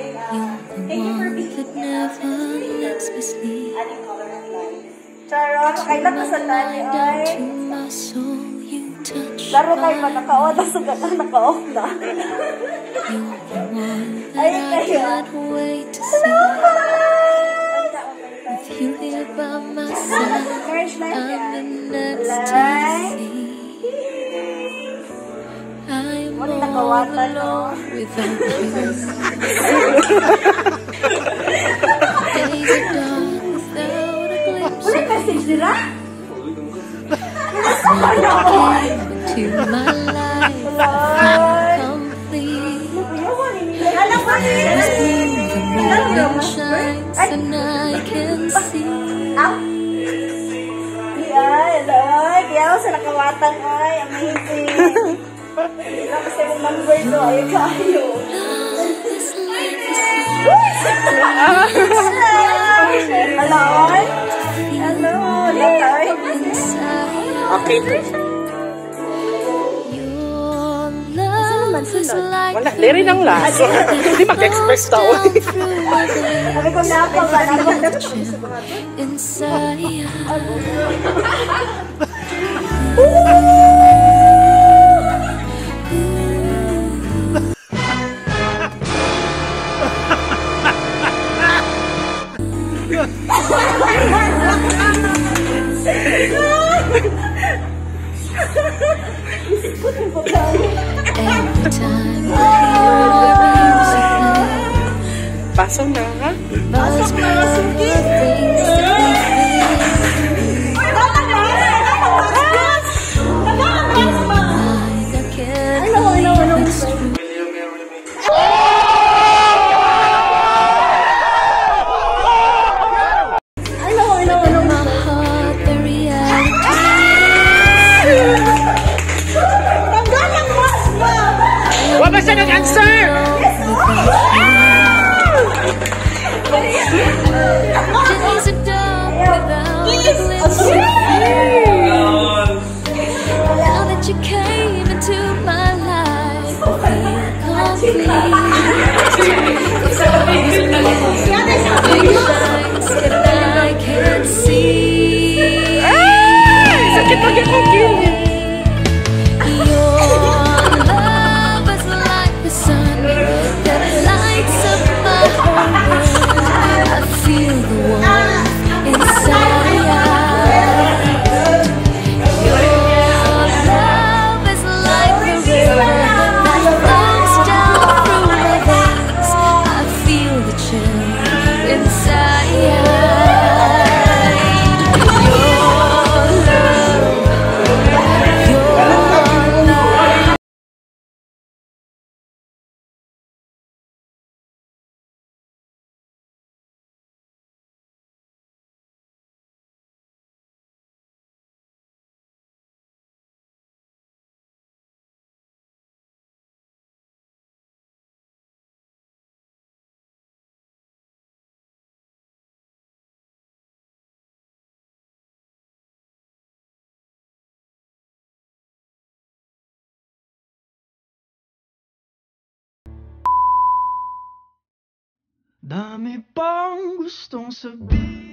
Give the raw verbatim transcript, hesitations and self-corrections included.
Thank you for being with us. Adding color and light. Charot, kailan ka sa tali, ay? Laro kayo pa, naka-on na sugat na naka-off na. Ay, kayo. Hello! March life yan. Light. Muli nakawatan, no? Wala message nila? To my life, I'm complete. Alam ko shines and I can see. Yan, ay, kaya ako sa nakawatan, ay, amazing. Tapos yung number to, ay, kayo. Hello, ay? Hello, Lakay. Okay. Wala, diri lang last. Hindi mag-express tao. Sabi ko na ako ba na ako. Pasok na, ha? Pasok na, suki! Wala ba siya nag-answer? Now that you came into my life, I feel complete. And I can see. Sakit lagi ako, Dami pang gustong sabihin.